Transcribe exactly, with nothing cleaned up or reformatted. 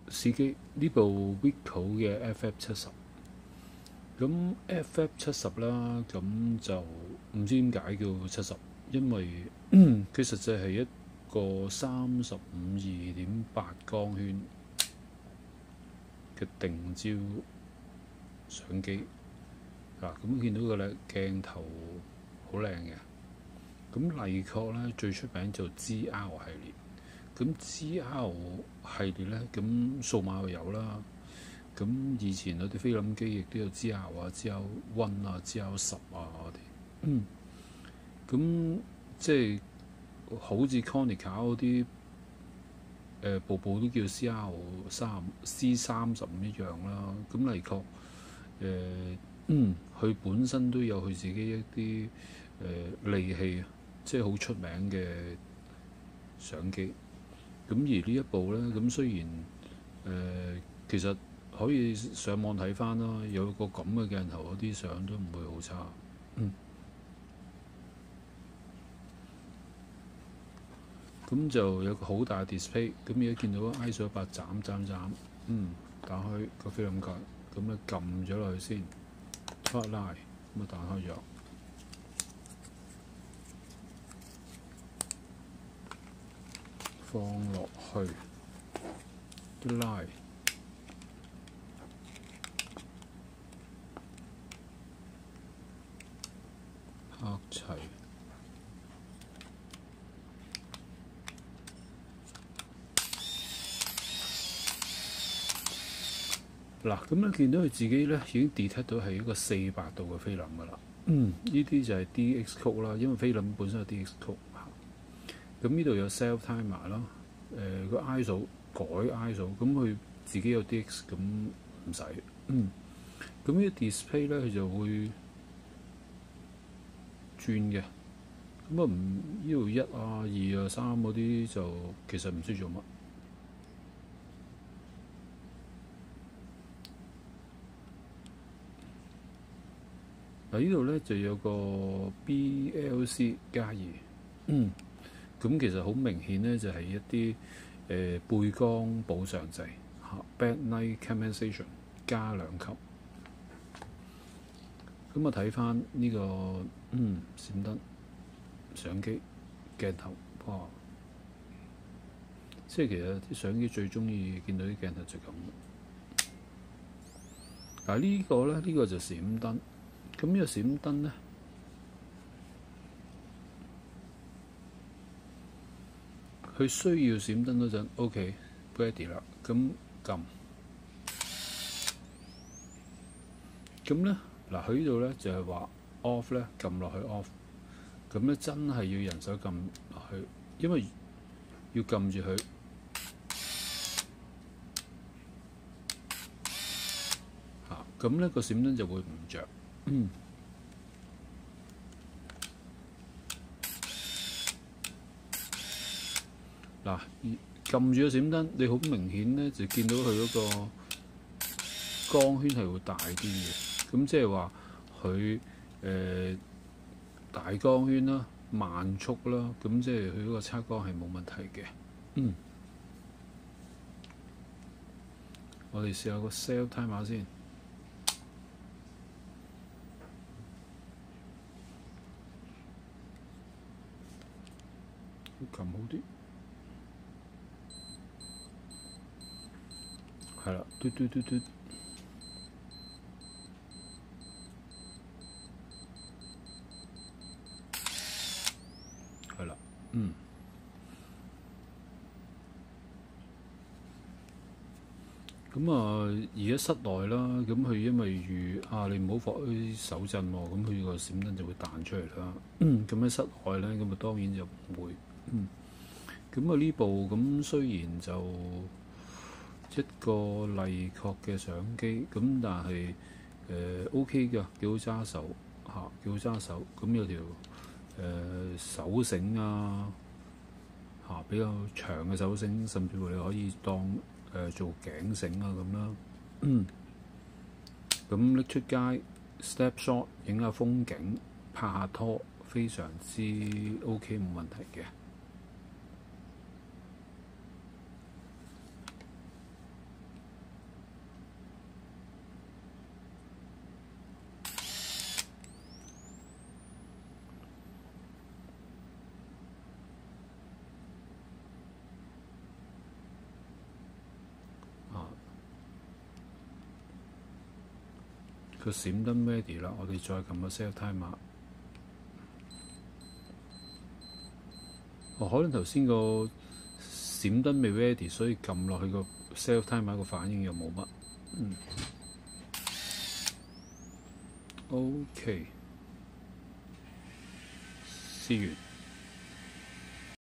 司機呢部 Ricoh 嘅 F F 七十，咁 F F 七十啦，咁就唔知點解叫七十，因為佢實際係一個三十五二點八光圈嘅定焦相機。嗱，咁見到個咧鏡頭好靚嘅。咁尼確咧最出名就 G R 系列，咁 G R 系列咧咁數碼又有啦，咁以前嗰啲菲林機亦都有 G R 啊、G R One 啊、G R 十啊嗰啲，嗯，咁即係好似 Konica 嗰啲，誒、呃、部部都叫 C R 三 C 三十五一樣啦，咁尼確誒嗯，佢本身都有佢自己一啲誒、呃、利器。即係好出名嘅相機，咁而呢一部呢，咁雖然誒、呃、其實可以上網睇翻啦，有個咁嘅鏡頭，嗰啲相都唔會好差。嗯，咁就有個好大嘅 display，咁而家見到 I S O 一百斬斬斬，嗯，打開個菲林架，咁咧撳咗落去先 ，hot line，咁啊打開咗。放落去啲拉，拍齊。嗱，咁咧見到佢自己咧已經 detect 到係一個四百度嘅菲林㗎啦。嗯，呢啲就係 D X code 啦，因為菲林本身有 D X code。咁呢度有 self timer 啦，誒個 I S O 改 I S O， 咁佢自己有 D X， 咁唔使。嗯，咁呢個 display 咧佢就會轉嘅，咁啊唔呢度一啊二啊三嗰啲就其實唔知做乜。嗱，呢度咧就有個 B L C 加二，嗯。咁其實好明顯咧，就係一啲誒、呃、背光補償掣嚇 backlight compensation 加兩級。咁啊睇翻呢個嗯閃燈相機鏡頭，哇！即係其實啲相機最中意見到啲鏡頭就咁。嗱呢個咧，呢、呢個就閃燈。咁呢個閃燈咧。佢需要閃燈嗰陣 ，OK ready 啦，咁撳，咁咧嗱，佢呢度咧就係話 off 咧，撳落去 off，咁咧真係要人手撳落去，因為要撳住佢，嚇，咁咧個閃燈就會唔着。嗯。嗱，撳住個閃燈，你好明顯咧就見到佢嗰個光圈係會大啲嘅，咁即係話佢誒大光圈啦、慢速啦，咁即係佢嗰個測光係冇問題嘅。嗯，我哋試下個 self timer先，撳好啲。係啦，嘟嘟嘟嘟，係啦，嗯。咁啊，而家室內啦，咁佢因為預啊，你唔好放啲手震喎，咁佢個閃燈就會彈出嚟啦。咁喺室外咧，咁啊當然就唔會。嗯。咁啊呢部咁雖然就一個尼確嘅相機，咁但係誒、呃、OK 㗎，幾好揸手嚇，幾好揸手。咁有條誒、呃、手繩啊嚇、啊，比較長嘅手繩，甚至乎你可以當誒、呃、做頸繩啊咁啦。嗯，咁拎出街 step shot 影下風景，拍下拖，非常之 OK， 冇問題嘅。 個閃燈 ready 啦，我哋再撳個 set timer。哦，可能頭先個閃燈未 ready，所以撳落去個 set timer 個反應又冇乜。嗯。OK。試完。